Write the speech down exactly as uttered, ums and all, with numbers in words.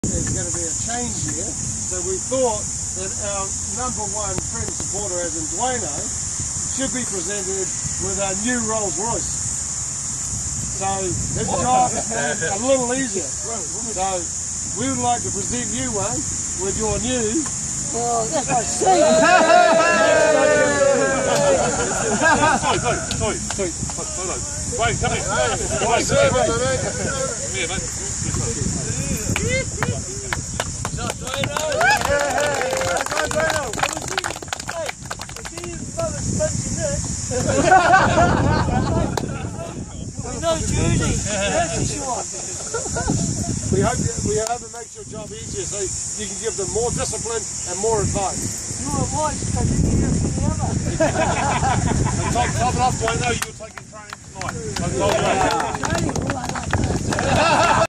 There's going to be a change here, so we thought that our number one friend and supporter, as in Duano, should be presented with our new Rolls Royce. So his job is a little easier. So we would like to present you one with your new. Oh, that's what I see. Sorry, sorry, sorry. Wait, come here. Wait, come here, mate. No, Judy. That's short. We hope we hope it makes your job easier, so you can give them more discipline and more advice. Your voice, because you can hear from the other. And top, top it off, Duano, you're taking training tonight.